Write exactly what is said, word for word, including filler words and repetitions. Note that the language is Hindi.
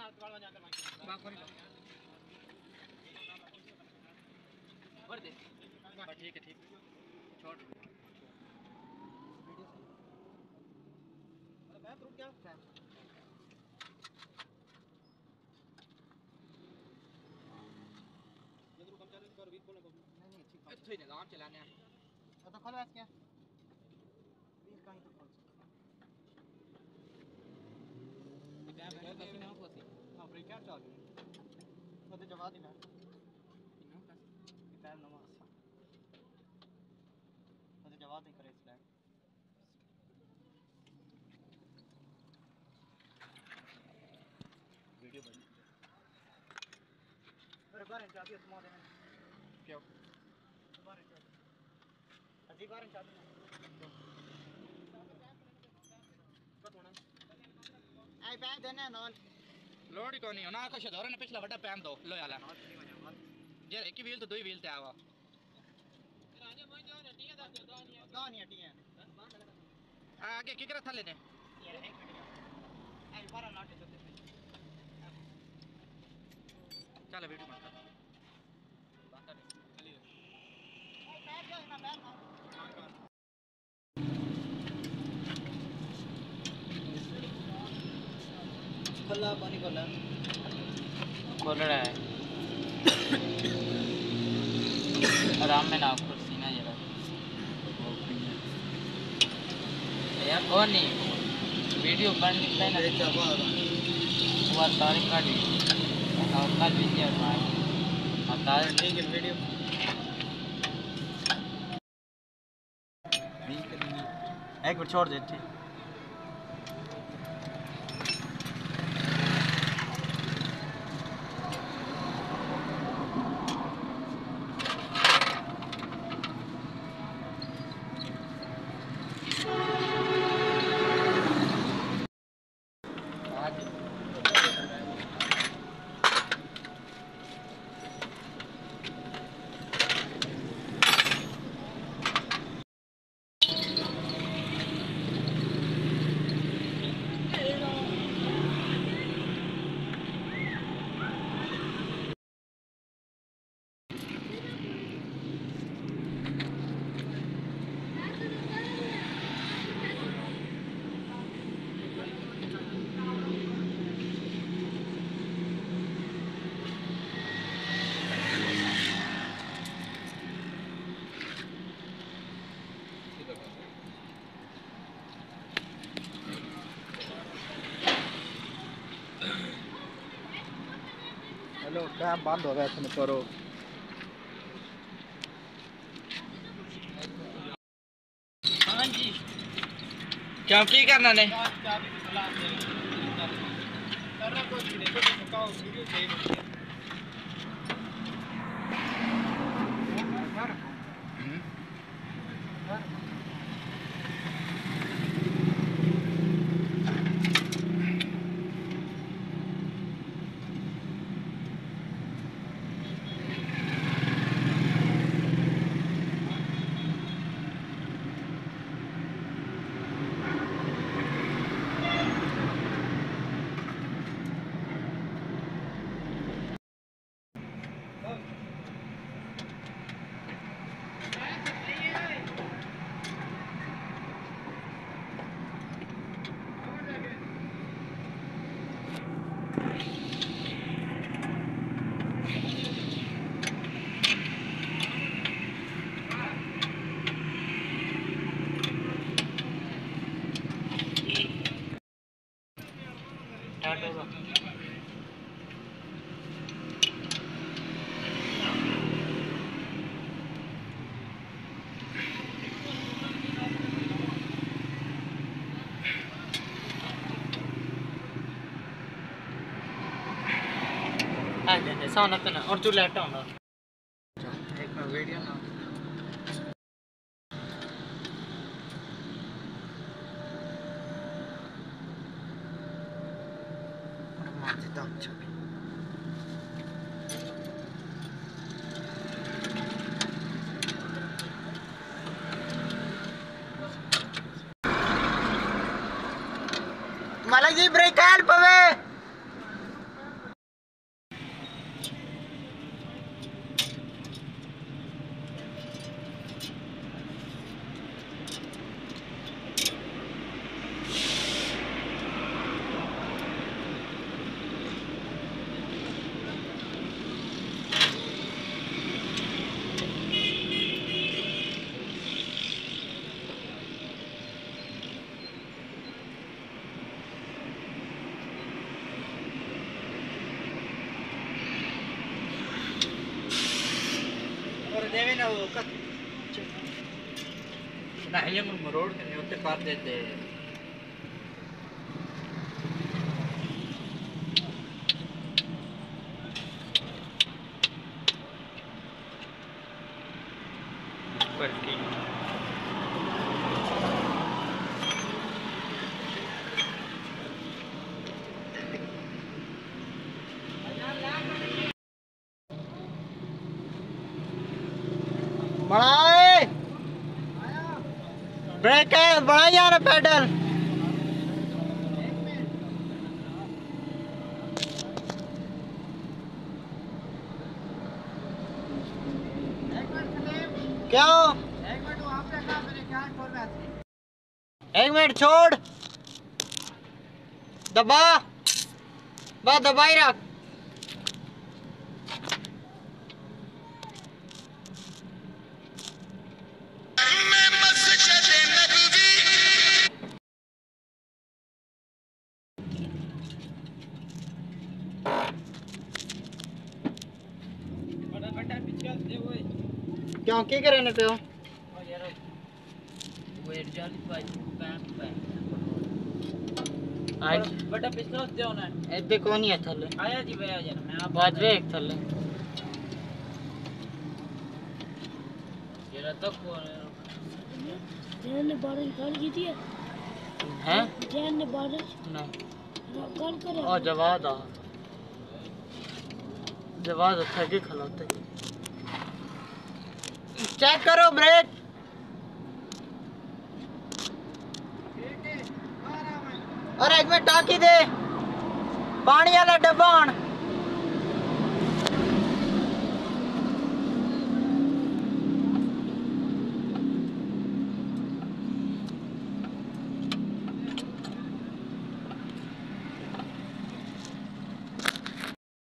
और दे ठीक है ठीक छोड़ मैं रुक गया ये तो कम चैनल कर वीक खोलने को नहीं नहीं ठीक है तो ही निजाम चलाने हैं तो खोलो ऐसे क्या वीक कहीं तो खोल क्या बैठ मशीन है कोसी हां फ्री क्या चल तो तो जवाब देना इनो का टाइम नमाज तो जवाब नहीं करे स्लैब वीडियो बन अरे बार चाबी उसमें देना क्या बार चाबी अजी बार चाबी कत होना आई पैन देने नॉन लोड ही कोनी होना का शधोरे ने पिछला बड़ा पैन दो लो याला जे एक ही व्हील तो दो ही व्हील ते आवा राजा मोई जो हटिया दा दो नहीं नहीं हटिया आगे की करे थले ने ये एक मिनट आई बार लाटे तो चल वीडियो बंद कर बंद कर चलिए ए पैर जो ना पैर ना खोला पानी खोला खोल रहा है आराम में ना कुर्सी ना जरा यार कौन नहीं वीडियो बन निकला ना वो तारीख का दी और कल वीडियो भाई और तारीख नहीं कि वीडियो एक मिनट छोड़ दे ठीक हेलो क्या बंद हो गया इसमें करो हाँ जी क्या की करना ने करना कुछ नहीं देखो तो वीडियो चाहिए साउंड आता ना और जो लेटा होना एक में वीडियो ना मारते तो अच्छा मालिक जी ब्रेक हेल्प वे वो ना ये मन मरोड़ के नहीं होते कर देते बढ़ाए ब्रेक है बढ़ाई यार पेडल क्या एक मिनट छोड़ दबा बस दबाई रख क्यों की करने पे हो आज बड़ा पिछला दे ना एदे कौन ही है थल्ले आया जी भैया जन मैं आप बात वे एक थल्ले जरा तक जैन ने बारिश कर की थी हैं जैन ने बारिश नहीं कल करे और जवाद आ जवाद अच्छा के खिलाते चेक करो ब्रेक और एक मिनट टाकी दे पानी वाला डब्बा